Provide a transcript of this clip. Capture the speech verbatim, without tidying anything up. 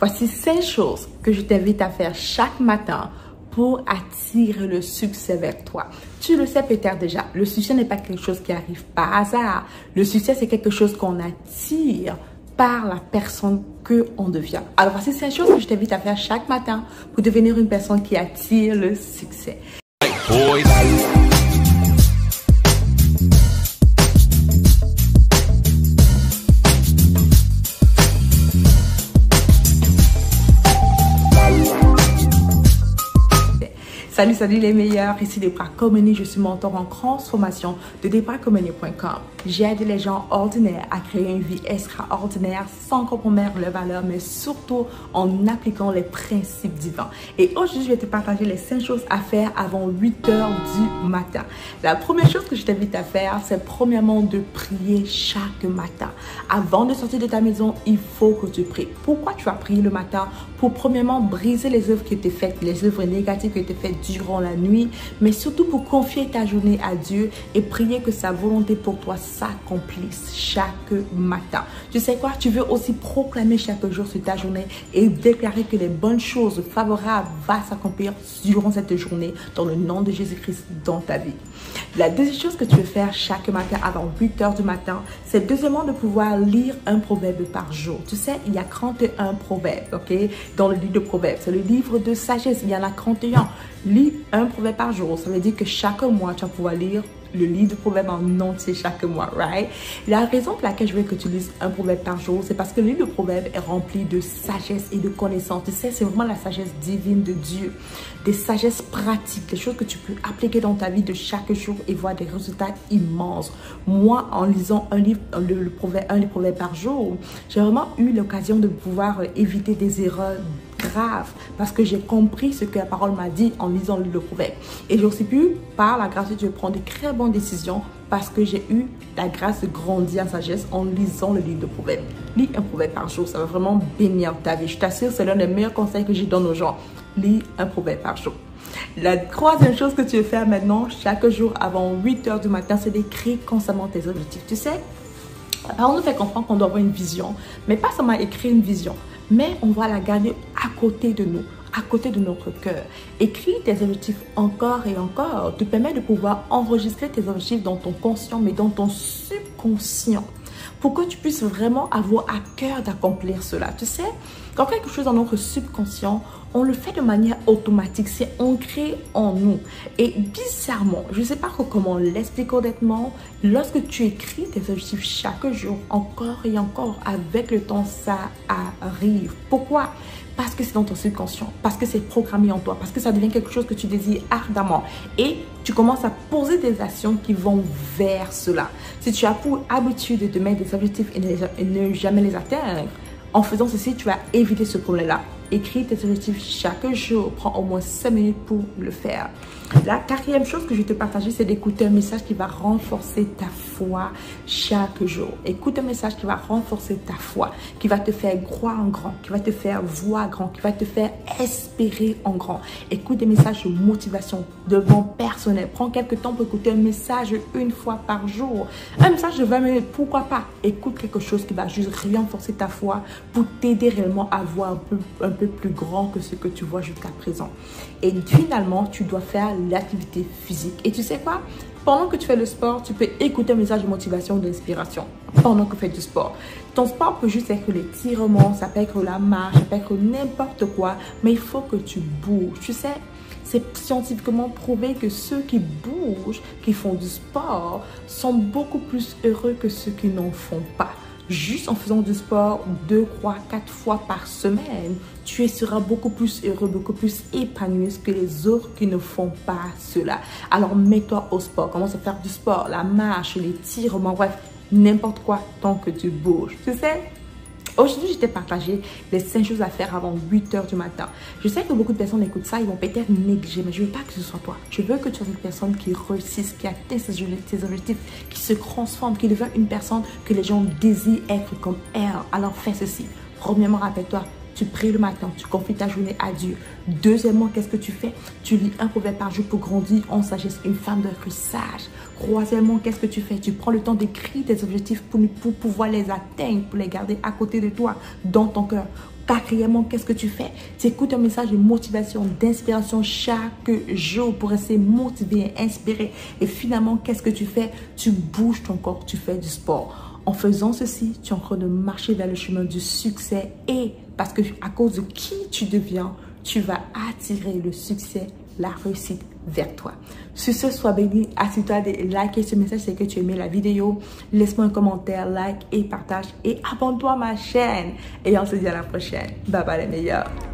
Voici cinq choses que je t'invite à faire chaque matin pour attirer le succès vers toi. Tu le sais peut-être déjà, le succès n'est pas quelque chose qui arrive par hasard. Le succès, c'est quelque chose qu'on attire par la personne que on devient. Alors, voici cinq choses que je t'invite à faire chaque matin pour devenir une personne qui attire le succès. Hey, Salut, salut les meilleurs, ici Debra Komeni, je suis mentor en transformation de debra komeni point com. J'aide les gens ordinaires à créer une vie extraordinaire sans compromettre leurs valeurs, mais surtout en appliquant les principes divins. Et aujourd'hui, je vais te partager les cinq choses à faire avant huit heures du matin. La première chose que je t'invite à faire, c'est premièrement de prier chaque matin. Avant de sortir de ta maison, il faut que tu pries. Pourquoi tu vas prier le matin? Pour premièrement briser les œuvres qui étaient faites, les œuvres négatives qui étaient faites durant la nuit, mais surtout pour confier ta journée à Dieu et prier que sa volonté pour toi s'accomplisse chaque matin. Tu sais quoi? Tu veux aussi proclamer chaque jour sur ta journée et déclarer que les bonnes choses favorables vont s'accomplir durant cette journée dans le nom de Jésus-Christ dans ta vie. La deuxième chose que tu veux faire chaque matin avant huit heures du matin, c'est deuxièmement de pouvoir lire un proverbe par jour. Tu sais, il y a trente et un proverbes, ok? Dans le livre de proverbes, c'est le livre de sagesse, il y en a trente et un. Lis un proverbe par jour, ça veut dire que chaque mois, tu vas pouvoir lire le livre de proverbes en entier chaque mois, right? La raison pour laquelle je veux que tu lises un proverbe par jour, c'est parce que le livre de proverbes est rempli de sagesse et de connaissances. Tu sais, c'est vraiment la sagesse divine de Dieu, des sagesses pratiques, des choses que tu peux appliquer dans ta vie de chaque jour et voir des résultats immenses. Moi, en lisant un livre, le, le proverbe, un des proverbes par jour, j'ai vraiment eu l'occasion de pouvoir éviter des erreurs grave parce que j'ai compris ce que la parole m'a dit en lisant le proverbe. Et j'ai aussi pu, par la grâce de Dieu, prendre de très bonnes décisions parce que j'ai eu la grâce de grandir en sagesse en lisant le livre de proverbe. Lis un proverbe par jour, ça va vraiment bénir ta vie. Je t'assure, c'est l'un des meilleurs conseils que je donne aux gens. Lis un proverbe par jour. La troisième chose que tu veux faire maintenant, chaque jour avant huit heures du matin, c'est d'écrire constamment tes objectifs. Tu sais, la parole nous fait comprendre qu'on doit avoir une vision, mais pas seulement écrire une vision, mais on va la garder à côté de nous, à côté de notre cœur. Écrire tes objectifs encore et encore te permet de pouvoir enregistrer tes objectifs dans ton conscient, mais dans ton subconscient, pour que tu puisses vraiment avoir à cœur d'accomplir cela. Tu sais, quand quelque chose dans notre subconscient, on le fait de manière automatique, c'est ancré en nous. Et bizarrement, je ne sais pas comment l'expliquer honnêtement, lorsque tu écris tes objectifs chaque jour, encore et encore, avec le temps, ça arrive. Pourquoi? Parce que c'est dans ton subconscient, parce que c'est programmé en toi, parce que ça devient quelque chose que tu désires ardemment. Et tu commences à poser des actions qui vont vers cela. Si tu as pour habitude de te mettre des objectifs et ne jamais les atteindre, en faisant ceci, tu vas éviter ce problème-là. Écris tes objectifs chaque jour. Prends au moins cinq minutes pour le faire. La quatrième chose que je vais te partager, c'est d'écouter un message qui va renforcer ta foi chaque jour. Écoute un message qui va renforcer ta foi, qui va te faire croire en grand, qui va te faire voir grand, qui va te faire espérer en grand. Écoute des messages de motivation, de vent personnel. Prends quelques temps pour écouter un message une fois par jour. Un message de vingt minutes, pourquoi pas? Écoute quelque chose qui va juste renforcer ta foi pour t'aider réellement à voir un peu, un peu plus grand que ce que tu vois jusqu'à présent. Et finalement, tu dois faire l'activité physique. Et tu sais quoi? Pendant que tu fais le sport, tu peux écouter un message de motivation ou d'inspiration. Pendant que tu fais du sport. Ton sport peut juste être l'étirement, ça peut être la marche, ça peut être n'importe quoi, mais il faut que tu bouges. Tu sais, c'est scientifiquement prouvé que ceux qui bougent, qui font du sport, sont beaucoup plus heureux que ceux qui n'en font pas. Juste en faisant du sport deux, trois, quatre fois par semaine, tu seras beaucoup plus heureux, beaucoup plus épanoui que les autres qui ne font pas cela. Alors mets-toi au sport, commence à faire du sport, la marche, les l'étirement, bref, n'importe quoi tant que tu bouges. Tu sais, aujourd'hui, je t'ai partagé les cinq choses à faire avant huit heures du matin. Je sais que beaucoup de personnes écoutent ça, ils vont peut-être négliger, mais je ne veux pas que ce soit toi. Je veux que tu sois une personne qui réussisse, qui atteint ses objectifs, qui se transforme, qui devient une personne que les gens désirent être comme elle. Alors fais ceci. Premièrement, rappelle-toi, tu pries le matin, tu confies ta journée à Dieu. Deuxièmement, qu'est-ce que tu fais? Tu lis un proverbe par jour pour grandir en sagesse. Une femme doit être sage. Troisièmement, qu'est-ce que tu fais? Tu prends le temps d'écrire tes objectifs pour, pour pouvoir les atteindre, pour les garder à côté de toi, dans ton cœur. Quatrièmement, qu'est-ce que tu fais? Tu écoutes un message de motivation, d'inspiration chaque jour pour rester motivé, inspiré. Et finalement, qu'est-ce que tu fais? Tu bouges ton corps, tu fais du sport. En faisant ceci, tu es en train de marcher vers le chemin du succès et parce que à cause de qui tu deviens, tu vas attirer le succès, la réussite vers toi. Sur ce, sois béni. Assure-toi de liker ce message si tu as aimé la vidéo. Laisse-moi un commentaire, like et partage. Et abonne-toi à ma chaîne. Et on se dit à la prochaine. Bye bye les meilleurs.